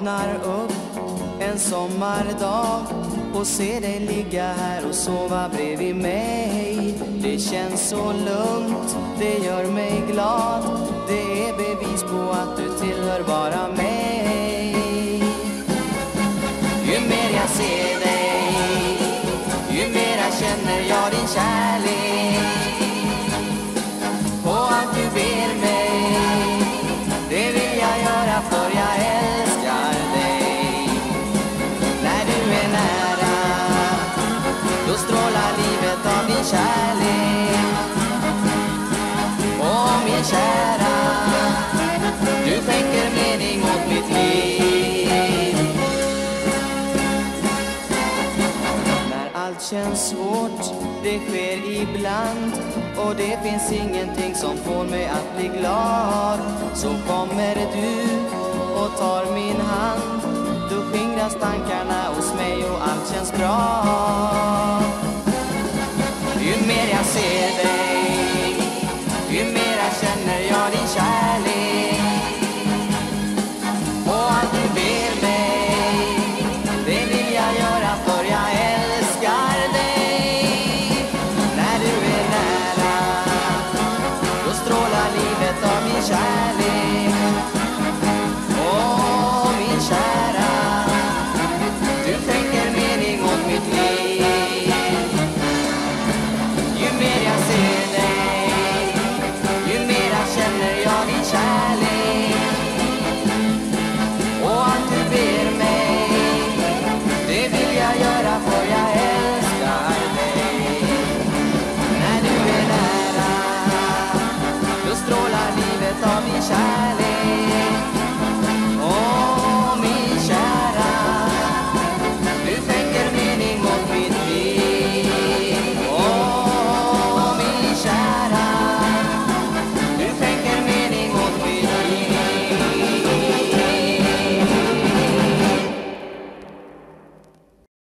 vaknar upp en sommardag och ser dig ligga här och sova bredvid mig. Det känns så lugnt, det gör mig glad. Det är bevis på att du tillhör bara mig. Ju mer jag ser dig, ju mer jag känner jag din kärlek. Och allt du ber mig, det vill jag göra för jag älskar dig. När du är nära, då strålar livet av din kärlek. Och min kära, du skänker mening åt mitt liv. När allt känns svårt, det sker ibland, och det finns ingenting som får mig att bli glad, så kommer du och tar min hand. Då skingras tankarna hos mig och allt känns bra. Ju mer jag ser dig, ju mer jag känner jag din kärlek. Och allt du ber mig, det vill jag göra för jag älskar dig. När du är nära, då strålar livet av min kärlek.